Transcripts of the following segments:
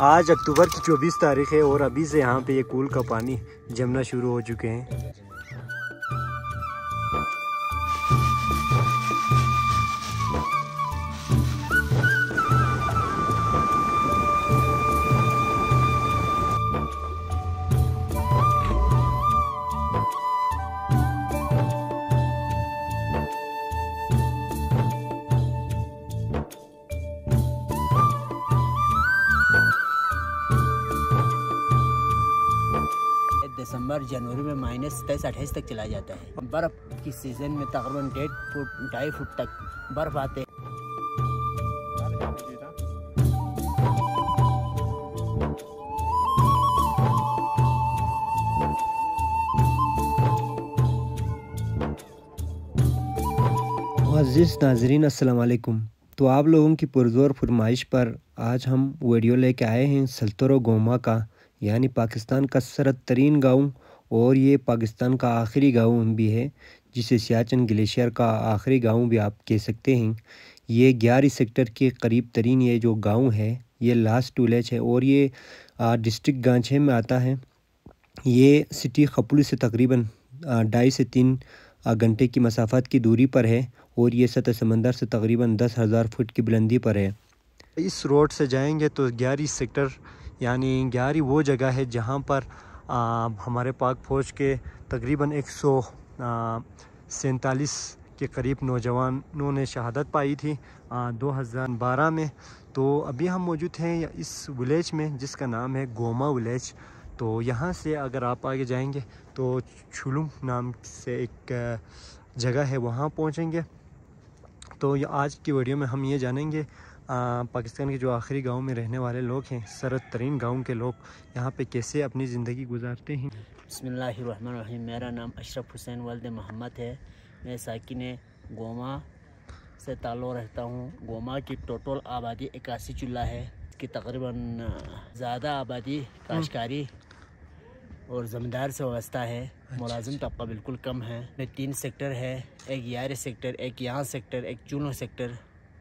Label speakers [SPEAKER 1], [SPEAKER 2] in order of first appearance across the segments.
[SPEAKER 1] आज अक्टूबर की 24 तारीख है और अभी से यहाँ पे ये कूल का पानी जमना शुरू हो चुके हैं।
[SPEAKER 2] दिसंबर जनवरी में -27-28 तक चला जाता है। बर्फ़ की सीज़न में तकरीबन 1.5 फुट 2.5 फुट तक बर्फ़ आते हैं।
[SPEAKER 1] अज़ीज़ नाज़रीन अस्सलाम वालेकुम। तो आप लोगों की पुरज़ोर फरमाइश पर आज हम वीडियो लेके आए हैं सल्तरो गोमा का, यानी पाकिस्तान का सरहद तरीन गाँव और ये पाकिस्तान का आखिरी गाँव भी है, जिसे सियाचिन ग्लेशियर का आखिरी गाँव भी आप कह सकते हैं। ये 11 सेक्टर के करीब तरीन ये जो गाँव है ये लास्ट विलेज है और ये डिस्ट्रिक्ट गांछे में आता है। ये सिटी खपलू से तकरीबन 2.5 से 3 घंटे की मसाफत की दूरी पर है और ये सतह समंदर से तकरीबन 10,000 फुट की बुलंदी पर है। इस रोड से जाएंगे तो 11 सेक्टर यानी 11 वो जगह है जहाँ पर हमारे पाक फ़ौज के तकरीबन 147 के करीब नौजवानों ने शहादत पाई थी 2012 में। तो अभी हम मौजूद हैं इस विलेज में जिसका नाम है गोमा विलेज। तो यहाँ से अगर आप आगे जाएंगे तो छुलुम नाम से एक जगह है, वहाँ पहुँचेंगे। तो ये आज की वीडियो में हम ये जानेंगे पाकिस्तान के जो आखिरी गांव में रहने वाले लोग हैं, सरहद तरीन गांव के लोग यहाँ पे कैसे अपनी ज़िंदगी गुजारते हैं।
[SPEAKER 2] बिस्मिल्लाहिर्रहमानिर्रहीम। मेरा नाम अशरफ हुसैन वल्द मोहम्मद है। मैं साकिन गोमा से ताल्लुक़ रहता हूँ। गोमा की टोटल आबादी 81 चुल्ला है। इसकी तकरीबन ज़्यादा आबादी काश्तकारी और ज़मींदार से वाबस्ता है। मुलाजिम तबका बिल्कुल कम है। में 3 सेक्टर है, एक 11 सेक्टर, एक यहाँ सेक्टर, एक चूनो सेक्टर।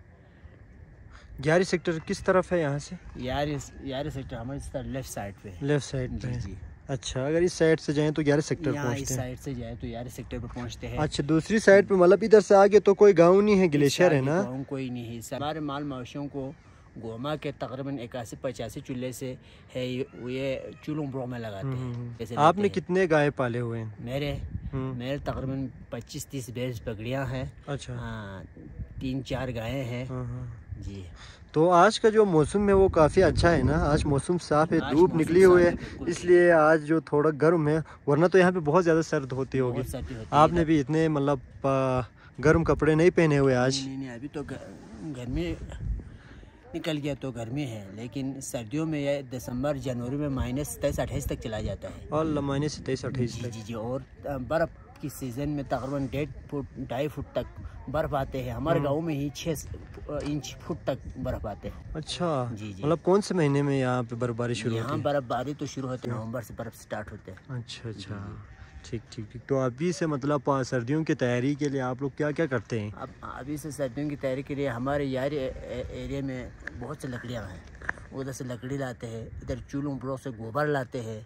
[SPEAKER 1] 11 सेक्टर किस तरफ है यहाँ से?
[SPEAKER 2] 11 सेक्टर हमारे लेफ़्ट साइड पे।
[SPEAKER 1] लेफ़्ट साइड पे?
[SPEAKER 2] जी।
[SPEAKER 1] अच्छा, अगर इस साइड से जाएं तो 11 सेक्टर पहुँचते हैं।
[SPEAKER 2] इस साइड से जाए तो 11 सेक्टर पे पहुँचते हैं।
[SPEAKER 1] अच्छा, दूसरी साइड पे मतलब इधर से आगे तो कोई गाँव नहीं है, ग्लेशियर है ना?
[SPEAKER 2] गाँव कोई नहीं है। हमारे माल मवेशियों को गोमा के तकरीबन 81-85 चूल्हे से है ये चूल्हों में लगाते हैं।
[SPEAKER 1] आपने कितने गाय पाले हुए हैं?
[SPEAKER 2] मेरे तकरीबन 25-30 भैंस बकरियाँ हैं।
[SPEAKER 1] अच्छा।
[SPEAKER 2] 3-4 गायें हैं। जी।
[SPEAKER 1] तो आज का जो मौसम है वो काफ़ी अच्छा है ना? आज मौसम साफ़ है, धूप निकली हुई है, इसलिए आज जो थोड़ा गर्म है, वरना तो यहाँ पे बहुत ज़्यादा सर्द होती होगी। आपने भी इतने मतलब गर्म कपड़े नहीं पहने हुए आज?
[SPEAKER 2] नहीं, अभी तो गर्मी निकल गया तो गर्मी है, लेकिन सर्दियों में यह दिसंबर जनवरी में -27-28 तक चला जाता है।
[SPEAKER 1] और -27-28 तक?
[SPEAKER 2] जी। और बर्फ़ की सीज़न में तकरीबन 1.5 फुट 2.5 फुट तक बर्फ़ आते हैं। हमारे गांव में ही 6 इंच फुट तक बर्फ़ आते हैं। अच्छा जी।
[SPEAKER 1] मतलब कौन से महीने में यहाँ पे बर्फबारी शुरू होती है?
[SPEAKER 2] यहाँ बर्फबारी तो शुरू होती है नवंबर से, बर्फ़ स्टार्ट होते हैं।
[SPEAKER 1] अच्छा। ठीक। तो अभी से मतलब सर्दियों की तैयारी के लिए आप लोग क्या क्या करते हैं?
[SPEAKER 2] अब अभी से सर्दियों की तैयारी के लिए हमारे यार एरिया में बहुत से लकड़ियाँ हैं। उधर से लकड़ी लाते हैं, इधर चूल्हों से गोबर लाते हैं।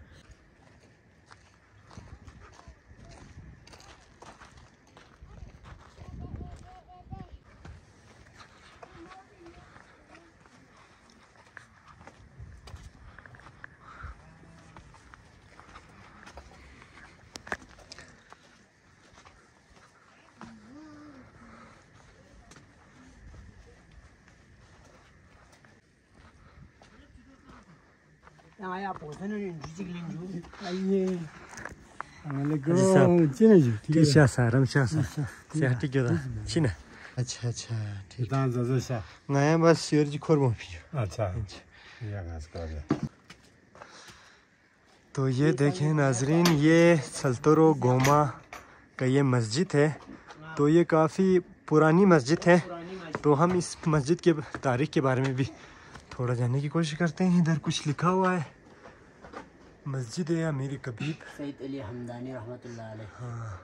[SPEAKER 1] अच्छा ठीक। नया बस शेर जी खोर अच्छा। तो ये देखें नाजरीन, ये सल्तरो गोमा का ये मस्जिद है। तो ये काफ़ी पुरानी मस्जिद है। तो हम इस मस्जिद के तारीख़ के बारे में भी थोड़ा जानने की कोशिश करते हैं। इधर कुछ लिखा हुआ है, मस्जिद है अमीर कबीब
[SPEAKER 2] सैयद अली हमदानी रहमतुल्लाह अलैह।
[SPEAKER 1] हाँ।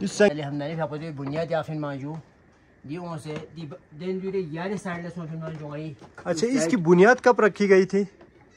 [SPEAKER 2] اللي همداني فقدي بنياد يا في الماجو دي وसे دي दिन जो यार साइड लेस में फिल्म जो गई।
[SPEAKER 1] अच्छा, इसकी बुनियाद कब रखी गई थी?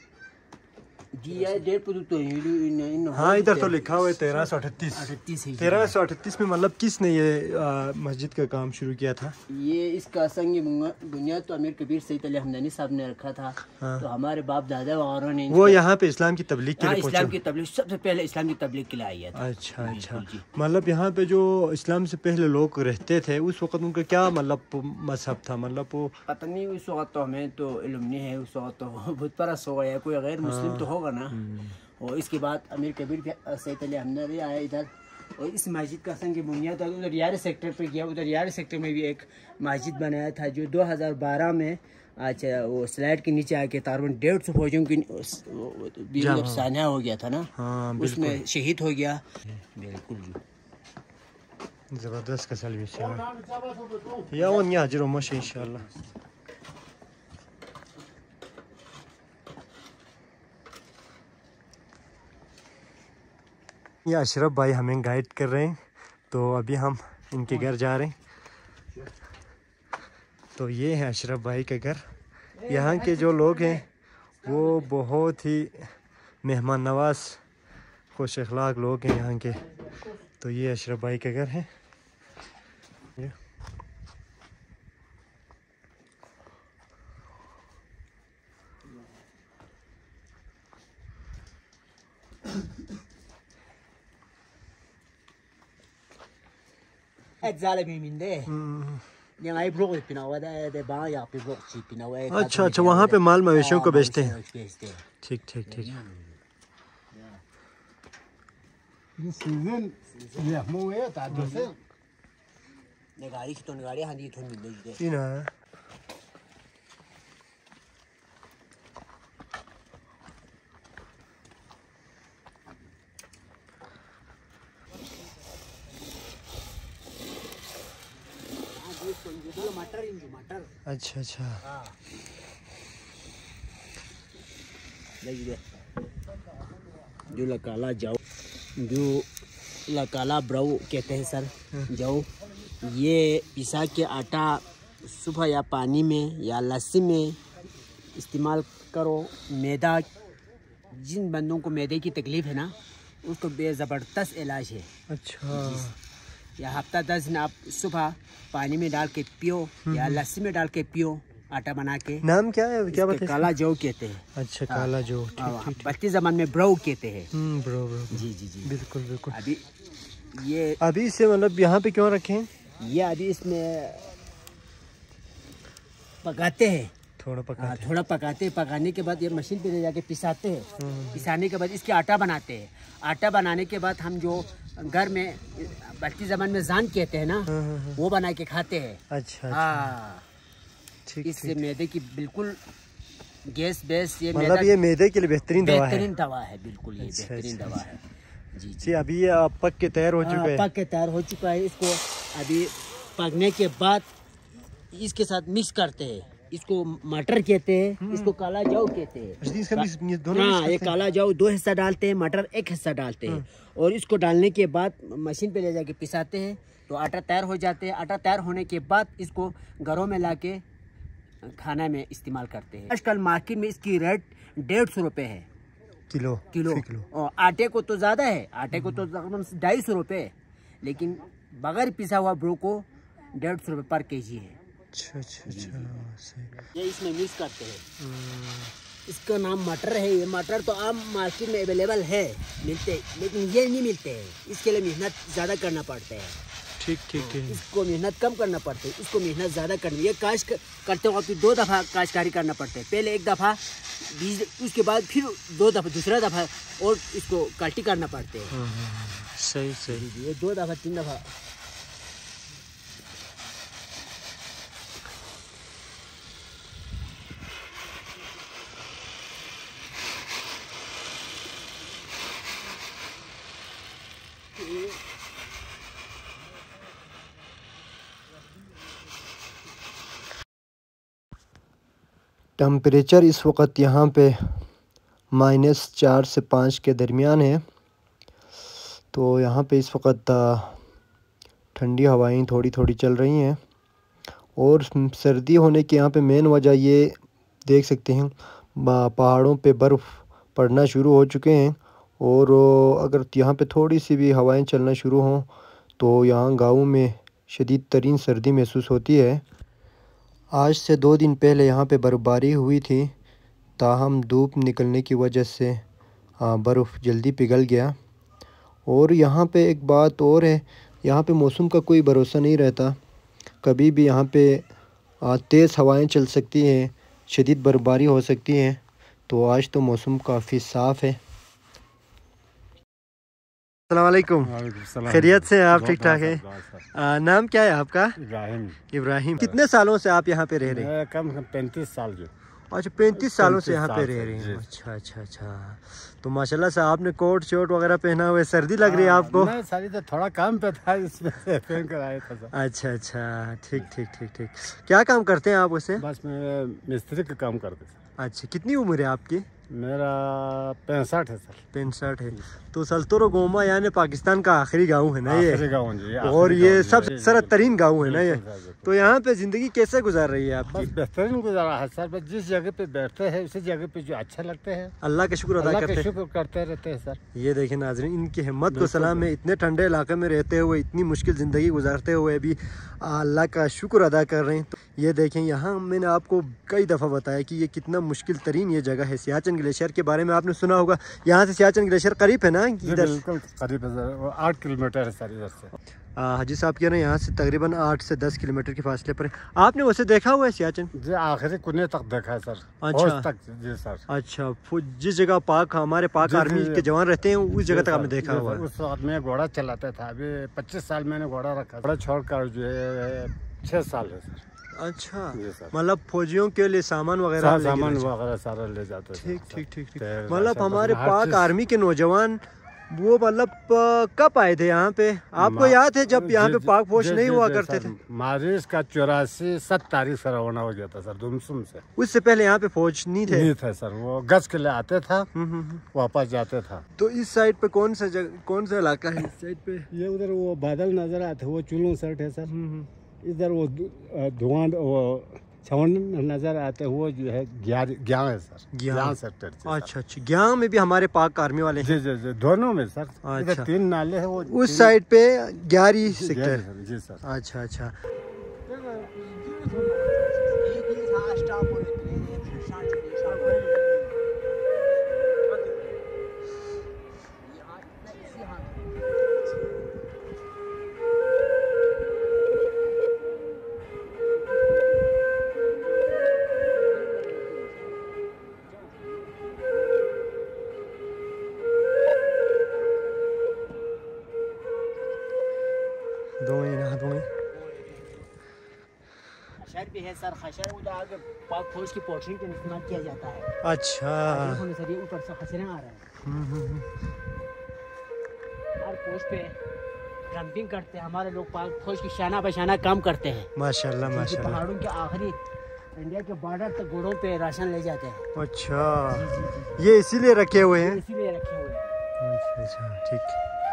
[SPEAKER 1] हाँ, इधर तो लिखा हुआ है 1338 1338 में। मतलब किसने ये मस्जिद का काम शुरू किया था?
[SPEAKER 2] ये इसका संग बुनियाद तो अमीर कबीर सईद अली हमदानी साहब ने रखा था। हाँ। तो हमारे बाप दादा वगैरह ने
[SPEAKER 1] वो यहाँ पे इस्लाम की तबलीग के लिए
[SPEAKER 2] इस्लाम की तबलीग सबसे पहले इस्लाम की तबलीग के लिए आया था।
[SPEAKER 1] अच्छा अच्छा, मतलब यहाँ पे जो इस्लाम से पहले लोग रहते थे उस वक्त उनका क्या मतलब मजहब था? मतलब वो
[SPEAKER 2] पता नहीं, उस वक्त तो हमें तो इल्म नहीं है। उस वक्त तो बहुत परस्त हो गया, कोई गैर मुस्लिम तो होगा ना। और इसके बाद अमीर कबीर सईद अली हमदानी आया इधर। और इस मस्जिद का संग बुनियाद उधर यार सेक्टर पे किया। उधर यार सेक्टर में भी एक मस्जिद बनाया था जो 2012 में अच्छा वो स्लाइड के नीचे आके तकरीबन 150 फौजियों की सानिया हो गया था ना। हाँ, उसमें शहीद हो गया। बिल्कुल जी,
[SPEAKER 1] ज़बरदस्त कसल या वो नहीं हाजिर हो इंशाल्लाह। ये अशरफ भाई हमें गाइड कर रहे हैं, तो अभी हम इनके घर जा रहे हैं। तो ये है अशरफ भाई का घर। यहाँ के जो लोग हैं वो बहुत ही मेहमान नवाज खुश अखलाक लोग हैं यहाँ के। तो ये अशरफ भाई का घर है। अच्छा अच्छा, वहाँ पे माल मवेशियों को बेचते हैं। ठीक ठीक ठीक।
[SPEAKER 2] मटर
[SPEAKER 1] अच्छा अच्छा,
[SPEAKER 2] जो लकाला जाओ, जो लकाला ब्राउ कहते हैं सर जाओ। ये पिसा के आटा सुबह या पानी में या लस्सी में इस्तेमाल करो। मैदा, जिन बंदों को मैदे की तकलीफ है ना उसको ज़बरदस्त इलाज है।
[SPEAKER 1] अच्छा,
[SPEAKER 2] या हफ्ता 10 दिन आप सुबह पानी में डाल के पियो या लस्सी में डाल के पियो आटा बना के।
[SPEAKER 1] नाम क्या है? क्या बताइए?
[SPEAKER 2] काला जौ कहते हैं।
[SPEAKER 1] अच्छा, काला जौ।
[SPEAKER 2] बस्ती जबान में ब्रो कहते हैं।
[SPEAKER 1] ब्रो।
[SPEAKER 2] जी जी जी,
[SPEAKER 1] बिल्कुल बिल्कुल।
[SPEAKER 2] अभी
[SPEAKER 1] इसे मतलब यहाँ पे क्यों रखे हैं?
[SPEAKER 2] ये अभी इसमें पकाते हैं, थोड़ा पकाते हैं। पकाने के बाद ये मशीन पे ले जाके पिसाते हैं। पिसाने के बाद इसके आटा बनाते हैं। आटा बनाने के बाद हम जो घर में बस्ती जबान में जान कहते हैं ना, वो बना के खाते हैं। अच्छा, हाँ, इससे मैदे की बिल्कुल गैस बेस ये
[SPEAKER 1] मतलब ये मैदे के लिए बेहतरीन दवा
[SPEAKER 2] है। बिल्कुल ये बेहतरीन दवा है। जी
[SPEAKER 1] जी, अभी ये पक के तैयार हो चुका है।
[SPEAKER 2] पक के तैयार हो चुका है। इसको अभी पकने के बाद इसके साथ मिक्स करते हैं। इसको मटर कहते हैं, इसको काला जाऊ कहते हैं। हाँ, ये काला जाऊ 2 हिस्सा डालते हैं, मटर 1 हिस्सा डालते हैं। और इसको डालने के बाद मशीन पे ले जाके पिसाते हैं तो आटा तैयार हो जाते हैं। आटा तैयार होने के बाद इसको घरों में लाके खाना में इस्तेमाल करते हैं। आजकल मार्केट में इसकी रेट 150 रुपये है किलो। और आटे को तो ज़्यादा है, आटे को तो तकरीबन 250 रुपये, लेकिन बगैर पिसा हुआ ब्रो को 150 रुपये पर केजी है।
[SPEAKER 1] अच्छा अच्छा अच्छा,
[SPEAKER 2] ये इसमें मिक्स करते हैं। इसका नाम मटर है। ये मटर तो आम मार्केट में अवेलेबल है, मिलते, लेकिन ये नहीं मिलते हैं। इसके लिए मेहनत ज़्यादा करना पड़ता है।
[SPEAKER 1] ठीक ठीक ठीक।
[SPEAKER 2] इसको मेहनत कम करना पड़ता है, इसको मेहनत ज़्यादा करनी। ये काश्त करते वक्त 2 दफ़ा काश्तकारी करना पड़ता है। पहले 1 दफ़ा बीज, उसके बाद फिर 2 दफ़ा, दूसरा दफ़ा और इसको कल्टी करना पड़ते है।
[SPEAKER 1] सही।
[SPEAKER 2] ये 2 दफ़ा 3 दफ़ा।
[SPEAKER 1] टेम्परेचर इस वक्त यहाँ पे -4 से 5 के दरमियान है। तो यहाँ पे इस वक्त ठंडी हवाएं थोड़ी थोड़ी चल रही हैं। और सर्दी होने की यहाँ पे मेन वजह ये देख सकते हैं, पहाड़ों पे बर्फ़ पड़ना शुरू हो चुके हैं। और अगर यहाँ पे थोड़ी सी भी हवाएं चलना शुरू हों तो यहाँ गाँव में शदीद तरीन सर्दी महसूस होती है। आज से 2 दिन पहले यहाँ पे बर्फ़बारी हुई थी, ताहम धूप निकलने की वजह से बर्फ़ जल्दी पिघल गया। और यहाँ पे एक बात और है, यहाँ पे मौसम का कोई भरोसा नहीं रहता, कभी भी यहाँ पे तेज़ हवाएं चल सकती हैं, शदीद बर्फ़बारी हो सकती है। तो आज तो मौसम काफ़ी साफ़ है। अस्सलाम वालेकुम। खैरियत से आप? ठीक ठाक है। नाम क्या है आपका?
[SPEAKER 3] इब्राहिम।
[SPEAKER 1] इब्राहिम। कितने सालों से आप यहाँ पे रह रहे हैं?
[SPEAKER 3] कम 35 साल जो।
[SPEAKER 1] अच्छा, 35 सालों से यहाँ पे रह रहे हैं। अच्छा अच्छा अच्छा। तो माशाल्लाह से आपने कोट शोट वगैरह पहना हुआ है, सर्दी लग रही है आपको?
[SPEAKER 3] नहीं, सर्दी तो थोड़ा कम पे था, इसमें से पहन कर आया था।
[SPEAKER 1] अच्छा अच्छा, ठीक ठीक ठीक ठीक। क्या काम करते हैं आप वैसे?
[SPEAKER 3] बस मैं मिस्त्री का काम करते थे।
[SPEAKER 1] अच्छा, कितनी उम्र है आपकी?
[SPEAKER 3] मेरा 65 है सर।
[SPEAKER 1] 65 है। तो सल्तोरो गोमा यानी पाकिस्तान का आखिरी गांव है ना ये?
[SPEAKER 3] आखिरी गाँव जी।
[SPEAKER 1] और ये सबसे सरतरीन गांव है ना ये? तो यहाँ पे ज़िंदगी कैसे गुजार रही है आपकी?
[SPEAKER 3] बस बेहतरीन गुजारा है सर। बस जिस जगह पे बैठते हैं उसी जगह पे जो अच्छा लगते हैं
[SPEAKER 1] अल्लाह का शुक्र अदा करते हैं।
[SPEAKER 3] शुक्र करते रहते हैं सर।
[SPEAKER 1] ये देखें नाज़रीन, इनकी हिम्मत को सलाम है। इतने ठंडे इलाके में रहते हुए, इतनी मुश्किल ज़िंदगी गुजारते हुए भी अल्लाह का शुक्र अदा कर रहे हैं। तो ये देखें, यहाँ मैंने आपको कई दफ़ा बताया कि ये कितना मुश्किल तरीन ये जगह है। सियाचिन ग्लेशियर के बारे में आपने सुना होगा, यहाँ से सियाचिन ग्लेशियर करीब है ना? इधर
[SPEAKER 3] बिल्कुल करीब है सर, 8 किलोमीटर है सर इधर से।
[SPEAKER 1] हाजी साहब कह रहे हैं यहाँ से तकरीबन 8 से 10 किलोमीटर के फासले पर है। आपने वैसे देखा हुआ है सियाचिन?
[SPEAKER 3] जी, आखिरी कोने तक देखा है सर।
[SPEAKER 1] अच्छा
[SPEAKER 3] तक जी सर।
[SPEAKER 1] अच्छा, जिस जगह हमारे पाक आर्मी के जवान रहते हैं उस जगह तक आपने देखा हुआ है?
[SPEAKER 3] उस वक्त मैं घोड़ा चलाता था। अभी 25 साल मैंने घोड़ा रखा। घोड़ा छोड़कर जो है 6 साल है सर।
[SPEAKER 1] अच्छा, मतलब फौजियों के लिए सामान वगैरह
[SPEAKER 3] सारा ले जाते हैं।
[SPEAKER 1] ठीक ठीक ठीक ठीक। मतलब हमारे पाक आर्मी के नौजवान वो मतलब कब आए थे यहाँ पे? आपको याद है जब यहाँ पे पाक फौज नहीं हुआ करते थे?
[SPEAKER 3] मार्च का 84-7 तारीख से रवाना हो गया था सर दुमसुम से।
[SPEAKER 1] उससे पहले यहाँ पे फौज नहीं थे
[SPEAKER 3] सर। वो गश्त के लिए आते था, वापस जाते था।
[SPEAKER 1] तो इस साइड पे कौन सा इलाका है? इस साइड पे
[SPEAKER 3] ये उधर वो बादल नजर आते, वो चुलू सेट है सर। इधर वो धुआं छावन नजर आते, वो जो है ग्यां है सर। ग्यां सेक्टर।
[SPEAKER 1] अच्छा अच्छा, ग्यां में भी हमारे पाक आर्मी वाले हैं?
[SPEAKER 3] जी जी जी, दोनों में सर।
[SPEAKER 1] अच्छा,
[SPEAKER 3] 3 नाले हैं वो
[SPEAKER 1] उस साइड पे 11 सेक्टर।
[SPEAKER 3] जी सर।
[SPEAKER 1] अच्छा अच्छा।
[SPEAKER 2] खशर भी है सर। खशर उधर आगे पाक फौज की पोर्टिंग के इस्तेमाल किया जाता है।
[SPEAKER 1] अच्छा,
[SPEAKER 2] सर ये ऊपर से खसरे आ रहे हैं। हर पोस्ट पे कैंपिंग करते हैं हमारे लोग। पाक फौज की शाना बशाना काम करते हैं
[SPEAKER 1] माशाल्लाह माशाल्लाह।
[SPEAKER 2] पहाड़ों के आखिरी इंडिया के बॉर्डर तक घोड़ों पे राशन ले जाते हैं।
[SPEAKER 1] अच्छा, ये इसीलिए रखे हुए हैं?
[SPEAKER 2] इसीलिए रखे हुए हैं।
[SPEAKER 1] अच्छा अच्छा, ठीक।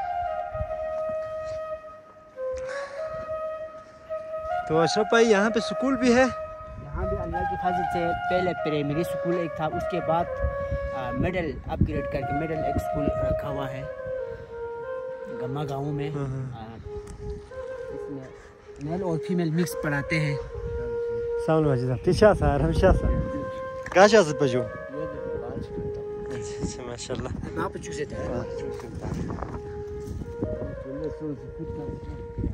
[SPEAKER 1] तो अशरफ भाई, यहाँ पे स्कूल भी है?
[SPEAKER 2] यहाँ भी अल्लाह की फजल से पहले प्राइमरी स्कूल एक था, उसके बाद मिडिल अपग्रेड करके मिडिल एक स्कूल रखा हुआ है गम्मा गाँव में। इसमें मेल और फीमेल मिक्स पढ़ाते हैं।
[SPEAKER 1] सामने वाजिदा तिशा सर हमेशा सर काशा से पजो। अच्छा माशाल्लाह।
[SPEAKER 2] ना पचू से